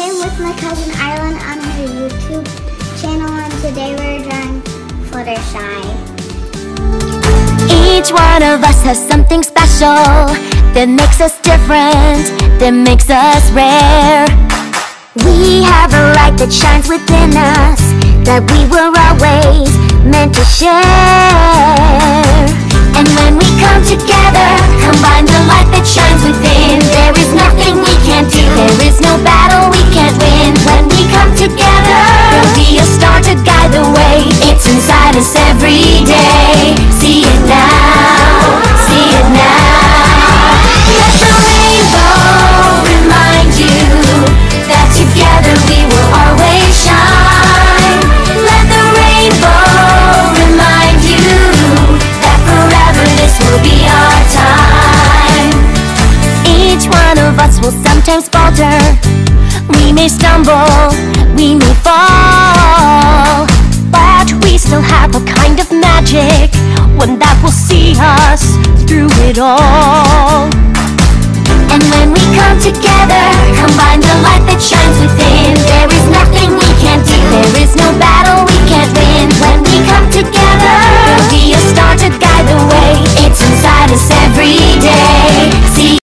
Today I'm with my cousin Arlen on her YouTube channel, and today we're drawing Fluttershy. Each one of us has something special that makes us different, that makes us rare. We have a light that shines within us that we were always meant to share. And when we come together, combine the light that shines within, there is nothing we can't do, there is no battle we can't win. When we come together, there'll be a star to guide the way. It's inside us every day. See it now, see it now. Let the rainbow remind you that together we will always shine. Let the rainbow remind you that forever this will be our time. Each one of us will sometimes falter. We may stumble, we may fall, but we still have a kind of magic, one that will see us through it all. And when we come together, combine the light that shines within, there is nothing we can't do, there is no battle